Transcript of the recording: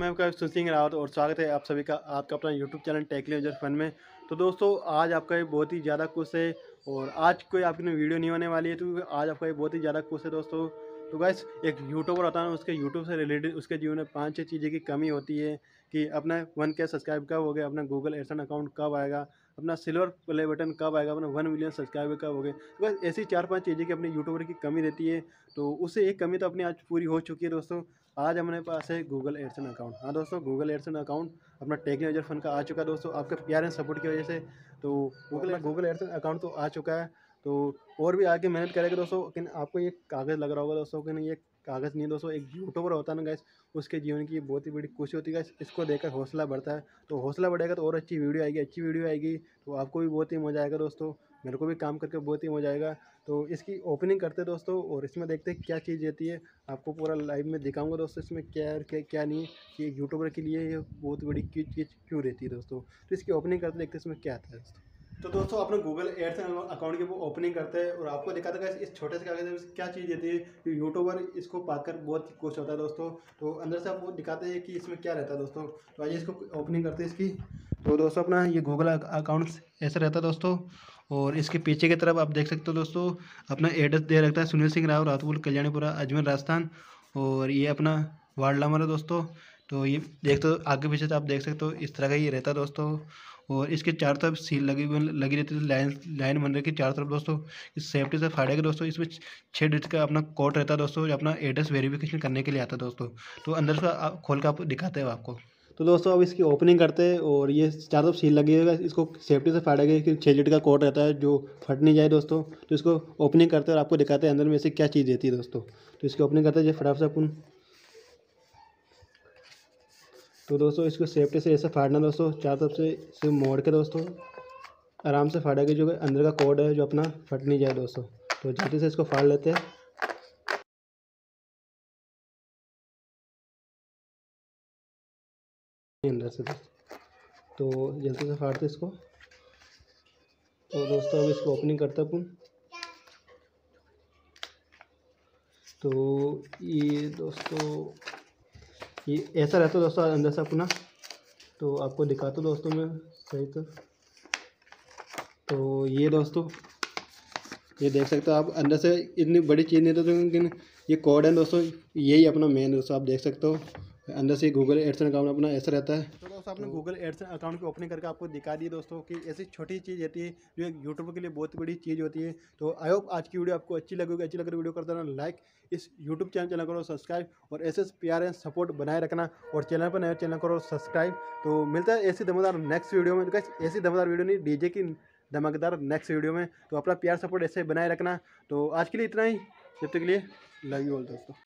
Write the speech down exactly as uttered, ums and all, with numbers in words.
मैं आपका सुन सिंह रावत और स्वागत है आप सभी का आपका अपना YouTube channel Tech User Fun में। तो दोस्तों आज आपका ये बहुत ही ज़्यादा खुश है और आज कोई आपकी वीडियो नहीं होने वाली है, तो आज आपका ये बहुत ही ज़्यादा खुश है दोस्तों। तो गाइस एक यूट्यूबर होता है, उसके यूट्यूब से रिलेटेड उसके जीवन में पाँच छः चीज़ें की कमी होती है कि अपना वन के सब्सक्राइब कब हो गया, अपना गूगल एडसेंस अकाउंट कब आएगा, अपना सिल्वर प्ले बटन कब आएगा, अपना वन मिलियन सब्सक्राइबर कब हो गए। तो बस ऐसी चार पांच चीज़ें की अपने यूट्यूबर की कमी रहती है, तो उससे एक कमी तो अपनी आज पूरी हो चुकी है दोस्तों। आज हमारे पास है गूगल एडसेंस अकाउंट। हाँ दोस्तों, गूगल एडसेंस अकाउंट अपना टेक यूजर फन का आ चुका है दोस्तों, आपके प्यार एंड सपोर्ट की वजह से। तो गूगल गूगल एडसेंस अकाउंट तो आ चुका है, तो और भी आगे मेहनत करेंगे दोस्तों। लेकिन आपको ये कागज़ लग रहा होगा दोस्तों कि नहीं, ये कागज़ नहीं दोस्तों, एक यूट्यूबर होता है ना गाइस, उसके जीवन की बहुत ही बड़ी खुशी होती है गाइस। इसको देखकर हौसला बढ़ता है, तो हौसला बढ़ेगा तो और अच्छी वीडियो आएगी, अच्छी वीडियो आएगी तो आपको भी बहुत ही मज़ा आएगा दोस्तों। मेरे को भी काम करके बहुत ही मज़ा आएगा। तो इसकी ओपनिंग करते हैं दोस्तों और इसमें देखते हैं क्या चीज़ रहती है। आपको पूरा लाइव में दिखाऊंगा दोस्तों इसमें क्या है क्या क्या नहीं है, कि यूट्यूबर के लिए ये बहुत बड़ी चीज़ क्यों रहती है दोस्तों। तो इसकी ओपनिंग करते देखते हैं इसमें क्या आता है दोस्तों। तो दोस्तों अपने गूगल एडसेंस अकाउंट की वो ओपनिंग करते हैं और आपको दिखाता है इस छोटे से कागज में क्या चीज़ देती है कि यूट्यूबर इसको पाकर बहुत खुश होता है दोस्तों। तो अंदर से आपको दिखाते हैं कि इसमें क्या रहता है दोस्तों। तो आइए इसको ओपनिंग करते हैं इसकी। तो दोस्तों अपना ये गूगल अकाउंट ऐसा रहता है दोस्तों, और इसके पीछे की तरफ आप देख सकते हो दोस्तों, अपना एड्रेस दे रखता है सुनील सिंह राव, रातपुर, कल्याणीपुरा, अजमेर, राजस्थान। और ये अपना वार्ड नंबर है दोस्तों। तो ये देख तो आगे पीछे से आप देख सकते हो इस तरह का ये रहता है दोस्तों। और इसके चारों तरफ सील लगी हुई लगी रहती है, लाइन लाइन बन रही है चारों तरफ दोस्तों। इस सेफ्टी से फाड़ेगा दोस्तों। इसमें छः डिजिट का अपना कोड रहता है दोस्तों, जो अपना एड्रेस वेरिफिकेशन करने के लिए आता है दोस्तों। तो अंदर से आप खोल कर आप दिखाते हैं आपको। तो दोस्तों अब इसकी ओपनिंग करते हैं और ये चारों तरफ सील लगी है, इसको सेफ्टी से फाड़ेगा कि छः डिजिट का कोड रहता है जो फट नहीं जाए दोस्तों। तो इसको ओपनिंग करते हैं और आपको दिखाते हैं अंदर में से क्या चीज़ रहती है दोस्तों। तो इसकी ओपनिंग करते हैं फटाफट से अपन। तो दोस्तों इसको सेफ्टी से ऐसे फाड़ना दोस्तों, चारों तरफ से इसे मोड़ के दोस्तों आराम से फाड़ेगा, जो अंदर का कोड है जो अपना फट नहीं जाए दोस्तों। तो जल्दी से इसको फाड़ लेते हैं। अंदर से दोस्तों तो जल्दी से फाड़ते इसको। तो दोस्तों अब इसको ओपनिंग करते हैं अपन। तो ये दोस्तों ये ऐसा रहता है दोस्तों अंदर से अपना। तो आपको दिखाता हूँ दोस्तों मैं सही तो तो ये दोस्तों ये देख सकते हो आप, अंदर से इतनी बड़ी चीज़ नहीं तो, लेकिन ये कोड है दोस्तों, यही अपना मेन दोस्तों आप देख सकते हो। अंदर से गूगल एडसेंस अकाउंट अपना ऐसा रहता है। तो दोस्तों आपने गूगल एडसेंस अकाउंट की ओपनिंग करके आपको दिखा दी दोस्तों कि ऐसी छोटी चीज़ रहती है जो एक यूट्यूबर के लिए बहुत बड़ी चीज़ होती है। तो आई होप आज की वीडियो आपको अच्छी लगेगी। अच्छी लगे वीडियो कर देना लाइक, इस यूट्यूब चैनल चैनल करो सब्सक्राइब और ऐसे प्यार एंड सपोर्ट बनाए रखना। और चैनल पर नया चैनल करो सब्सक्राइब। तो मिलता है ऐसी धमाकेदार नेक्स्ट वीडियो में। तो ऐसी धमाकेदार वीडियो नहीं, डीजे की धमाकेदार नेक्स्ट वीडियो में। तो अपना प्यार सपोर्ट ऐसे बनाए रखना। तो आज के लिए इतना ही, जब तक के लिए लव यू ऑल दोस्तों।